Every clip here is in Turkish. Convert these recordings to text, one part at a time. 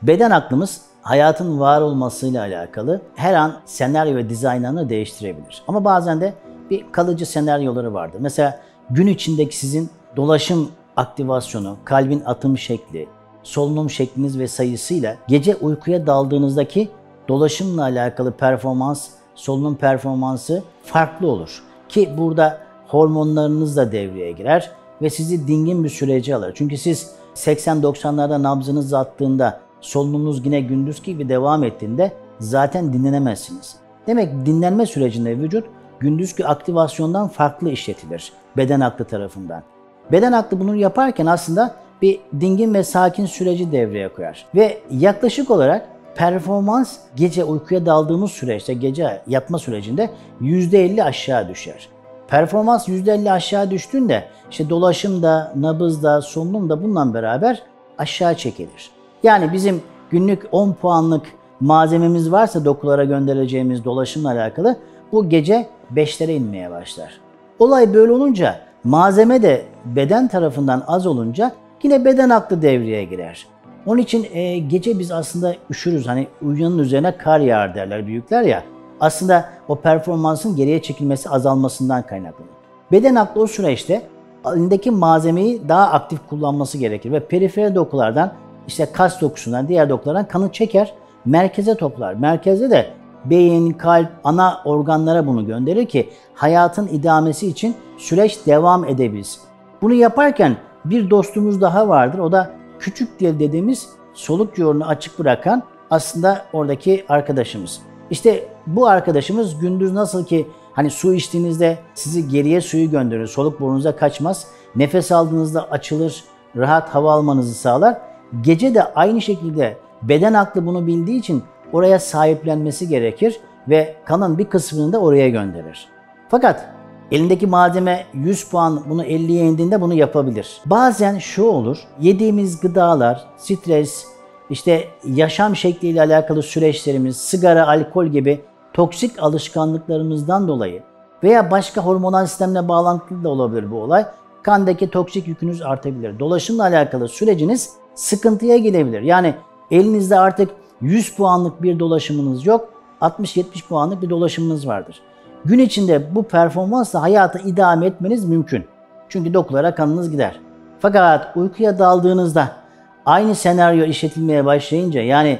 Beden aklımız hayatın var olmasıyla alakalı her an senaryo ve dizaynını değiştirebilir. Ama bazen de bir kalıcı senaryoları vardır. Mesela gün içindeki sizin dolaşım aktivasyonu, kalbin atım şekli, solunum şekliniz ve sayısıyla gece uykuya daldığınızdaki dolaşımla alakalı performans, solunum performansı farklı olur. Ki burada hormonlarınız da devreye girer ve sizi dingin bir sürece alır. Çünkü siz 80-90'larda nabzınız attığında, solunumunuz yine gündüz gibi devam ettiğinde zaten dinlenemezsiniz. Demek dinlenme sürecinde vücut gündüzki aktivasyondan farklı işletilir beden aklı tarafından. Beden aklı bunu yaparken aslında bir dingin ve sakin süreci devreye koyar. Ve yaklaşık olarak performans gece uykuya daldığımız süreçte, gece yatma sürecinde %50 aşağı düşer. Performans %50 aşağı düştüğünde işte dolaşım da, nabız da, solunum da bununla beraber aşağı çekilir. Yani bizim günlük 10 puanlık malzememiz varsa dokulara göndereceğimiz dolaşımla alakalı bu gece 5'lere inmeye başlar. Olay böyle olunca malzeme de beden tarafından az olunca yine beden aklı devreye girer. Onun için gece biz aslında üşürüz. Hani uyuyanın üzerine kar yağar derler büyükler ya. Aslında o performansın geriye çekilmesi azalmasından kaynaklanır. Beden aklı o süreçte elindeki malzemeyi daha aktif kullanması gerekir ve periferi dokulardan işte kas dokusundan, diğer dokulardan kanı çeker, merkeze toplar. Merkezde de beyin, kalp, ana organlara bunu gönderir ki hayatın idamesi için süreç devam edebilsin. Bunu yaparken bir dostumuz daha vardır. O da küçük dil dediğimiz soluk yolunu açık bırakan aslında oradaki arkadaşımız. İşte bu arkadaşımız gündüz nasıl ki hani su içtiğinizde sizi geriye suyu gönderir, soluk burnunuza kaçmaz. Nefes aldığınızda açılır, rahat hava almanızı sağlar. Gece de aynı şekilde beden aklı bunu bildiği için oraya sahiplenmesi gerekir ve kanın bir kısmını da oraya gönderir. Fakat elindeki malzeme 100 puan bunu 50'ye indiğinde bunu yapabilir. Bazen şu olur, yediğimiz gıdalar, stres, işte yaşam şekliyle alakalı süreçlerimiz, sigara, alkol gibi toksik alışkanlıklarımızdan dolayı veya başka hormonal sistemle bağlantılı da olabilir bu olay. Kandaki toksik yükünüz artabilir. Dolaşımla alakalı süreciniz sıkıntıya girebilir. Yani elinizde artık 100 puanlık bir dolaşımınız yok, 60-70 puanlık bir dolaşımınız vardır. Gün içinde bu performansla hayatı idame etmeniz mümkün. Çünkü dokulara kanınız gider. Fakat uykuya daldığınızda aynı senaryo işletilmeye başlayınca yani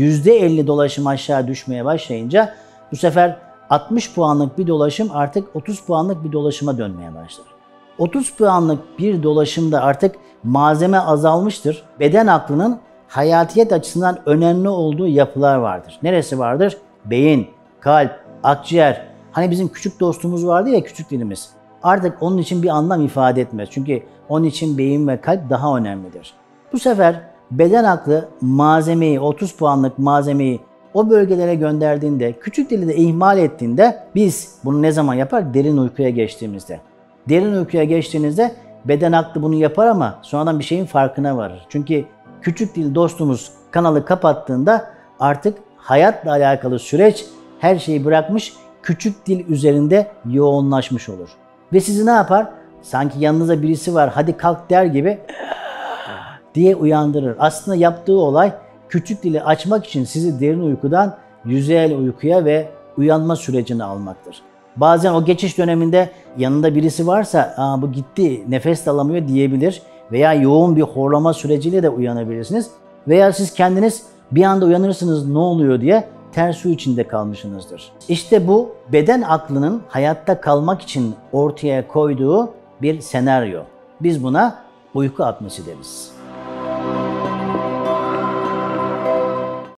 %50 dolaşım aşağı düşmeye başlayınca bu sefer 60 puanlık bir dolaşım artık 30 puanlık bir dolaşıma dönmeye başlar. 30 puanlık bir dolaşımda artık malzeme azalmıştır. Beden aklının hayatiyet açısından önemli olduğu yapılar vardır. Neresi vardır? Beyin, kalp, akciğer. Hani bizim küçük dostumuz vardı ya, küçük dilimiz. Artık onun için bir anlam ifade etmez. Çünkü onun için beyin ve kalp daha önemlidir. Bu sefer beden aklı malzemeyi, 30 puanlık malzemeyi o bölgelere gönderdiğinde, küçük dili de ihmal ettiğinde biz bunu ne zaman yapar? Derin uykuya geçtiğimizde. Derin uykuya geçtiğinizde beden aklı bunu yapar ama sonradan bir şeyin farkına varır. Çünkü küçük dil dostumuz kanalı kapattığında artık hayatla alakalı süreç her şeyi bırakmış, küçük dil üzerinde yoğunlaşmış olur. Ve sizi ne yapar? Sanki yanınızda birisi var, hadi kalk der gibi diye uyandırır. Aslında yaptığı olay küçük dili açmak için sizi derin uykudan yüzeyel uykuya ve uyanma sürecine almaktır. Bazen o geçiş döneminde yanında birisi varsa bu gitti, nefes de alamıyor diyebilir veya yoğun bir horlama süreciyle de uyanabilirsiniz. Veya siz kendiniz bir anda uyanırsınız ne oluyor diye ters su içinde kalmışsınızdır. İşte bu beden aklının hayatta kalmak için ortaya koyduğu bir senaryo. Biz buna uyku apnesi deriz.